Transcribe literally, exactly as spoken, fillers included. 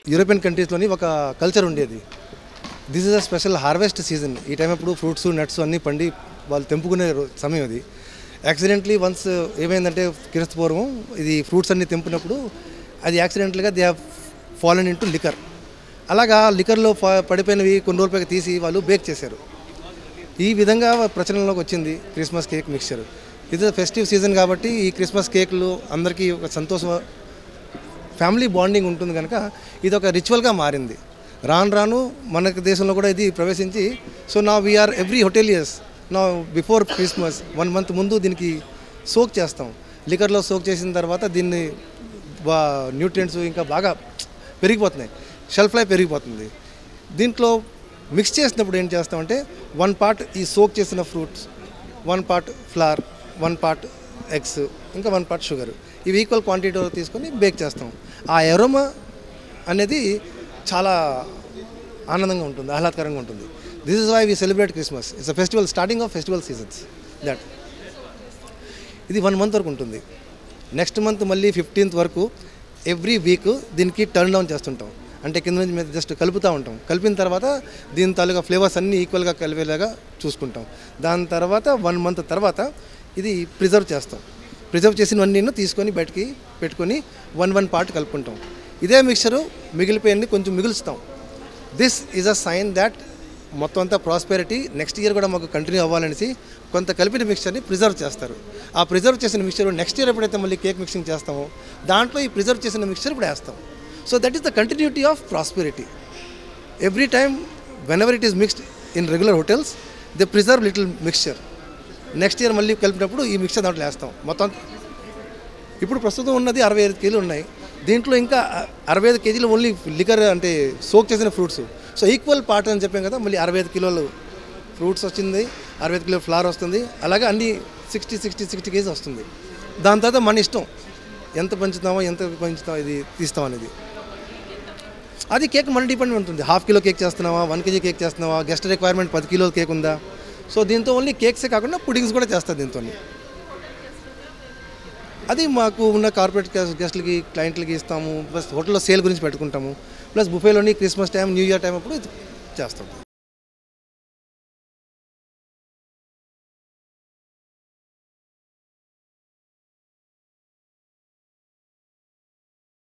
European కంట్రీస్లోని ఒక culture ఉండేది. This is a special harvest season. ఈ టైం అప్పుడు ఫ్రూట్స్ నట్స్ అన్నీ పండి వాళ్ళు తెంపుకునే సమయం అది. యాక్సిడెంట్లీ వన్స్ ఏమైందంటే క్రీస్తు పూర్వం ఇది ఫ్రూట్స్ అన్నీ తెంపినప్పుడు అది యాక్సిడెంటల్గా they have fallen into liquor. అలాగా లికర్లో పడిపోయినవి కొన్ని రోజులపైకి తీసి వాళ్ళు బేక్ చేశారు. ఈ విధంగా ప్రచలనంలోకి వచ్చింది క్రిస్మస్ కేక్ మిక్చర్. ఇది ఫెస్టివ్ సీజన్ కాబట్టి ఈ క్రిస్మస్ కేక్లు అందరికీ ఒక సంతోషం, ఫ్యామిలీ బాండింగ్ ఉంటుంది కనుక ఇది ఒక రిచువల్గా మారింది. రాను రాను మన దేశంలో కూడా ఇది ప్రవేశించి సో నా వీఆర్ ఎవ్రీ హోటేలియర్స్ నా బిఫోర్ క్రిస్మస్ వన్ మంత్ ముందు దీనికి సోక్ చేస్తాం. లికర్లో సోక్ చేసిన తర్వాత దీన్ని బా న్యూట్రియంట్స్ ఇంకా బాగా పెరిగిపోతున్నాయి, షెల్ఫ్ లైఫ్ పెరిగిపోతుంది. దీంట్లో మిక్స్ చేసినప్పుడు ఏం చేస్తామంటే వన్ పార్ట్ ఈ సోక్ చేసిన fruits, one part flour, one part eggs, ఇంకా వన్ పార్ట్ షుగర్, ఇవి ఈక్వల్ క్వాంటిటీలో తీసుకొని బేక్ చేస్తాం. ఆ ఎరోమా అనేది చాలా ఆనందంగా ఉంటుంది, ఆహ్లాదకరంగా ఉంటుంది. This is why we celebrate Christmas. It's a festival, starting of festival seasons. That ఇది వన్ మంత్ వరకు ఉంటుంది. నెక్స్ట్ మంత్ మళ్ళీ ఫిఫ్టీన్త్ వరకు ఎవ్రీ వీక్ దీనికి టర్న్ డౌన్ చేస్తుంటాం. అంటే కింద నుంచి మీద జస్ట్ కలుపుతూ ఉంటాం. కలిపిన తర్వాత దీని తాలూకా ఫ్లేవర్స్ అన్నీ ఈక్వల్గా కలిపేలాగా చూసుకుంటాం. దాని తర్వాత వన్ మంత్ తర్వాత ఇది ప్రిజర్వ్ చేస్తాం. ప్రిజర్వ్ చేసినవన్నీ తీసుకొని బయటికి పెట్టుకొని వన్ వన్ పార్ట్ కలుపుకుంటాం. ఇదే మిక్చరు మిగిలిపోయింది కొంచెం మిగులుస్తాం. This is a sign that మొత్తం అంతా ప్రాస్పెరిటీ నెక్స్ట్ ఇయర్ కూడా మాకు కంటిన్యూ అవ్వాలనేసి కొంత కలిపిన మిక్చర్ని ప్రిజర్వ్ చేస్తారు. ఆ ప్రిజర్వ్ చేసిన మిక్చర్ నెక్స్ట్ ఇయర్ ఎప్పుడైతే మళ్ళీ కేక్ మిక్సింగ్ చేస్తామో దాంట్లో ఈ ప్రిజర్వ్ చేసిన మిక్చర్ ఇప్పుడు వేస్తాం. So that is the continuity of prosperity. Every time whenever it is mixed in regular hotels they preserve little mixture. Next year మళ్ళీ కలిపినప్పుడు ఈ మిక్చర్ దాంట్లో వేస్తాం. మొత్తం ఇప్పుడు ప్రస్తుతం ఉన్నది అరవై ఐదు కేజీలు ఉన్నాయి. దీంట్లో ఇంకా అరవై ఐదు కేజీలు ఓన్లీ లికర్ అంటే సోక్ చేసిన ఫ్రూట్స్. సో ఈక్వల్ పార్ట్ అని చెప్పాం కదా, మళ్ళీ అరవై ఐదు కిలోలు ఫ్రూట్స్ వచ్చింది, అరవై ఐదు కిలోలు ఫ్లవర్ వస్తుంది. అలాగే అన్ని సిక్స్టీ సిక్స్టీ సిక్స్టీ కేజీ వస్తుంది. దాని తర్వాత మన ఇష్టం ఎంత పెంచుతామో ఎంత పెంచుతామో ఇది తీస్తాం అనేది. అది కేక్ మన డిపెండ్ ఉంటుంది. హాఫ్ కిలో కేక్ చేస్తున్నావా, వన్ కేజీ కేక్ చేస్తున్నావా, గెస్ట్ రిక్వైర్మెంట్ పది కిలోల కేక్ ఉందా. సో దీంతో ఓన్లీ కేక్సే కాకుండా పుడింగ్స్ కూడా చేస్తారు దీంతో. అది మాకు ఉన్న కార్పొరేట్ గెస్ట్లకి క్లయింట్లకి ఇస్తాము. ప్లస్ హోటల్లో సేల్ గురించి పెట్టుకుంటాము. ప్లస్ బుఫేలోని Christmas time, new year time అప్పుడు ఇది చేస్తాం.